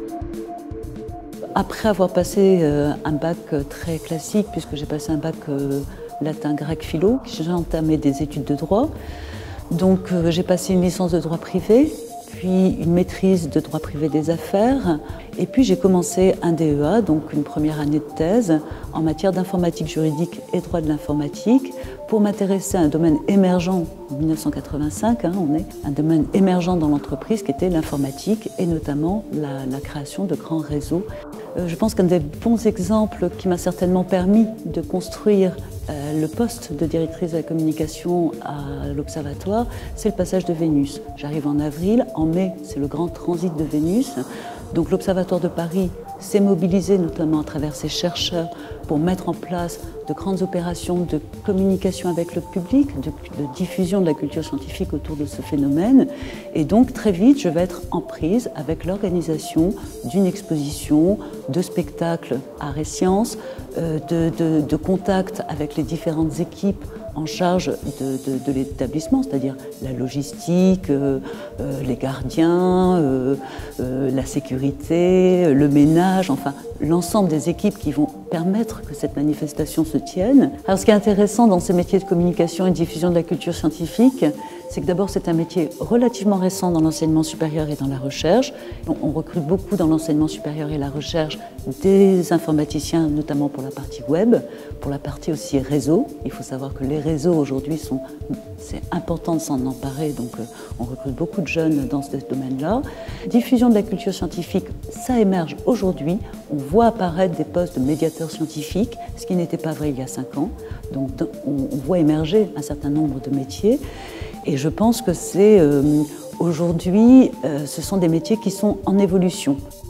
Après avoir passé un bac très classique, puisque j'ai passé un bac latin, grec, philo, j'ai entamé des études de droit. Donc j'ai passé une licence de droit privé, puis une maîtrise de droit privé des affaires, et puis j'ai commencé un DEA, donc une première année de thèse en matière d'informatique juridique et droit de l'informatique, pour m'intéresser à un domaine émergent en 1985, on est un domaine émergent dans l'entreprise qui était l'informatique et notamment la création de grands réseaux. Je pense qu'un des bons exemples qui m'a certainement permis de construire le poste de directrice de la communication à l'Observatoire, c'est le passage de Vénus. J'arrive en avril, en mai, c'est le grand transit de Vénus. Donc l'Observatoire de Paris s'est mobilisé notamment à travers ses chercheurs pour mettre en place de grandes opérations de communication avec le public, de diffusion de la culture scientifique autour de ce phénomène. Et donc très vite, je vais être en prise avec l'organisation d'une exposition, de spectacles arts et sciences, de contacts avec les différentes équipes en charge de l'établissement, c'est-à-dire la logistique, les gardiens, la sécurité, le ménage, enfin l'ensemble des équipes qui vont permettre que cette manifestation se tienne. Alors ce qui est intéressant dans ces métiers de communication et de diffusion de la culture scientifique, c'est que d'abord c'est un métier relativement récent dans l'enseignement supérieur et dans la recherche. On recrute beaucoup dans l'enseignement supérieur et la recherche des informaticiens, notamment pour la partie web, pour la partie aussi réseau. Il faut savoir que les réseaux aujourd'hui c'est important de s'en emparer, donc on recrute beaucoup de jeunes dans ce domaine-là. Diffusion de la culture scientifique, ça émerge aujourd'hui. On voit apparaître des postes de médiateurs scientifiques, ce qui n'était pas vrai il y a 5 ans. Donc on voit émerger un certain nombre de métiers. Et je pense que aujourd'hui, ce sont des métiers qui sont en évolution.